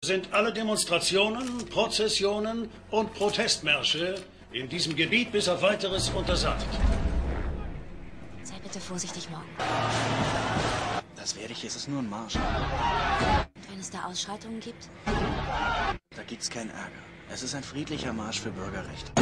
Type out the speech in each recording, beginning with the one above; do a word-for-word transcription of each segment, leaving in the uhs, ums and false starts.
Sind alle Demonstrationen, Prozessionen und Protestmärsche in diesem Gebiet bis auf Weiteres untersagt. Sei bitte vorsichtig morgen. Das werde ich, es ist nur ein Marsch. Und wenn es da Ausschreitungen gibt? Da gibt's keinen Ärger. Es ist ein friedlicher Marsch für Bürgerrechte.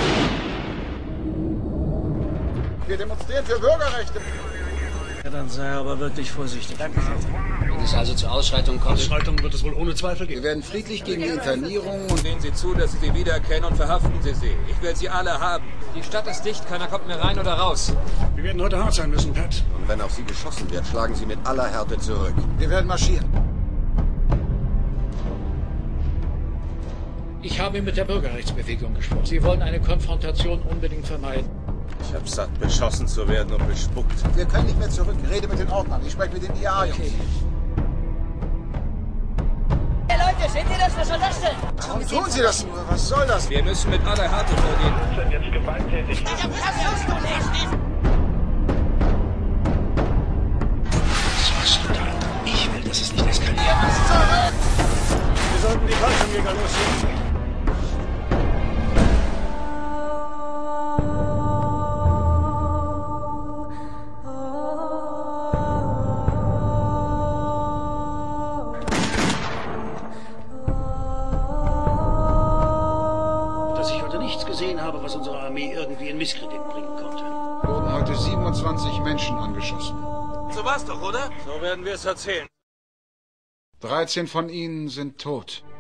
Wir demonstrieren für Bürgerrechte. Ja, dann sei aber wirklich vorsichtig. Danke, Vater. Wenn es also zu Ausschreitungen kommt... Ausschreitungen wird es wohl ohne Zweifel geben. Wir werden friedlich gegen die Internierung und Sehen Sie zu, dass Sie sie wiedererkennen und verhaften Sie sie. Ich will sie alle haben. Die Stadt ist dicht, keiner kommt mehr rein oder raus. Wir werden heute hart sein müssen, Pat. Und wenn auf Sie geschossen wird, schlagen Sie mit aller Härte zurück. Wir werden marschieren. Ich habe mit der Bürgerrechtsbewegung gesprochen. Sie wollen eine Konfrontation unbedingt vermeiden. Ich hab satt, beschossen zu werden und bespuckt. Wir können nicht mehr zurück. Rede mit den Ordnern. Ich spreche mit den I A-Jungs. Okay. Hey Leute, seht ihr das? Was soll das denn? Warum tun Sie das nur? Was soll das? Wir müssen mit aller Härte vorgehen. Das tust du nicht! Was machst du da? Ich will, dass es nicht eskaliert. Wir sollten die Fallschirmjäger losschicken. Dass ich heute nichts gesehen habe, was unsere Armee irgendwie in Misskredit bringen konnte. Wurden heute siebenundzwanzig Menschen angeschossen. So war's doch, oder? So werden wir es erzählen. dreizehn von ihnen sind tot.